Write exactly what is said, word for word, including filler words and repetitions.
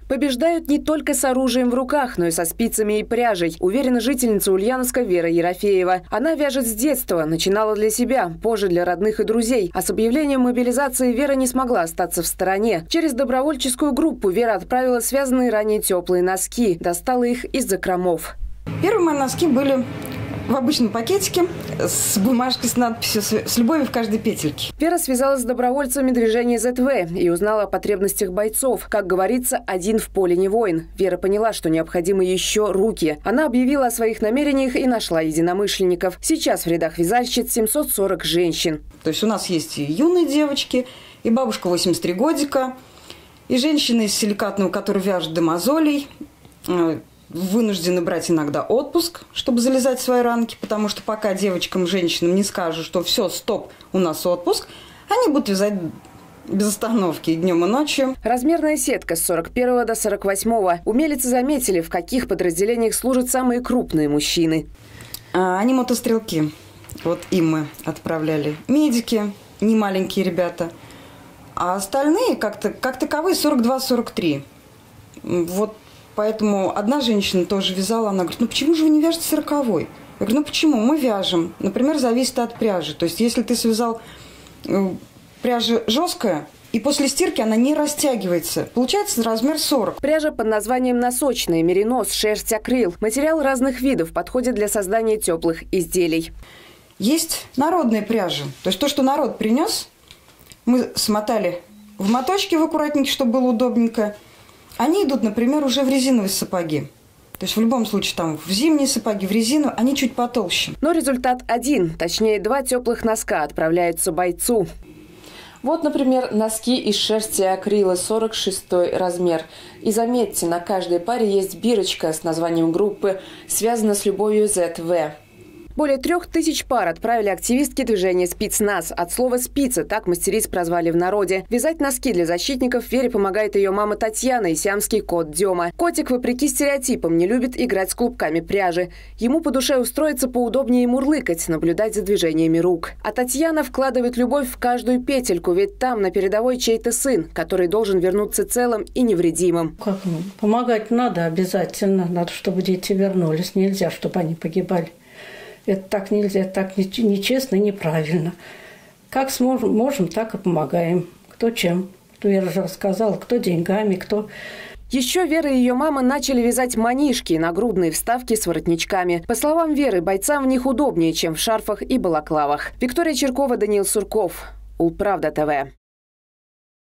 Побеждают не только с оружием в руках, но и со спицами и пряжей, уверена жительница Ульяновска Вера Ерофеева. Она вяжет с детства, начинала для себя, позже для родных и друзей. А с объявлением мобилизации Вера не смогла остаться в стороне. Через добровольческую группу Вера отправила связанные ранее теплые носки, достала их из закромов. Первые мои носки были в обычном пакетике с бумажкой с надписью «С любовью в каждой петельке». Вера связалась с добровольцами движения зет вэ и узнала о потребностях бойцов. Как говорится, один в поле не воин. Вера поняла, что необходимы еще руки. Она объявила о своих намерениях и нашла единомышленников. Сейчас в рядах вязальщиц семьсот сорок женщин. То есть у нас есть и юные девочки, и бабушка восемьдесят три годика, и женщины из силикатного, которые вяжут до мозолей, вынуждены брать иногда отпуск, чтобы залезать в свои ранки, потому что пока девочкам, женщинам не скажут, что все, стоп, у нас отпуск, они будут вязать без остановки днем и ночью. Размерная сетка с сорок первого до сорок восьмого. Умелицы заметили, в каких подразделениях служат самые крупные мужчины. А, они мотострелки. Вот им мы отправляли. Медики, не маленькие ребята. А остальные, как-то, как таковые, сорок два сорок три. Вот. Поэтому одна женщина тоже вязала, она говорит, ну почему же вы не вяжете сороковой? Я говорю, ну почему? Мы вяжем. Например, зависит от пряжи. То есть, если ты связал пряжа жесткая, и после стирки она не растягивается, получается размер сорок. Пряжа под названием носочная, меринос, шерсть, акрил. Материал разных видов подходит для создания теплых изделий. Есть народные пряжи. То есть, то, что народ принес, мы смотали в моточки в аккуратненько, чтобы было удобненько. Они идут, например, уже в резиновые сапоги. То есть в любом случае там в зимние сапоги, в резину, они чуть потолще. Но результат один, точнее два теплых носка отправляются бойцу. Вот, например, носки из шерсти и акрила, сорок шестой размер. И заметьте, на каждой паре есть бирочка с названием группы, связана с любовью зет вэ. Более трех тысяч пар отправили активистки движения «Спецназ». От слова «спица» так мастериц прозвали в народе. Вязать носки для защитников Вере помогает ее мама Татьяна и сиамский кот Дема. Котик, вопреки стереотипам, не любит играть с клубками пряжи. Ему по душе устроиться поудобнее и мурлыкать, наблюдать за движениями рук. А Татьяна вкладывает любовь в каждую петельку, ведь там на передовой чей-то сын, который должен вернуться целым и невредимым. Как, ну, помогать надо обязательно. Надо, чтобы дети вернулись. Нельзя, чтобы они погибали. Это так нельзя, это так нечестно и неправильно. Как сможем, можем, так и помогаем. Кто чем. Кто, я уже рассказала, кто деньгами, кто... Еще Вера и ее мама начали вязать манишки, нагрудные вставки с воротничками. По словам Веры, бойцам в них удобнее, чем в шарфах и балаклавах. Виктория Черкова, Даниил Сурков. Улправда ТВ.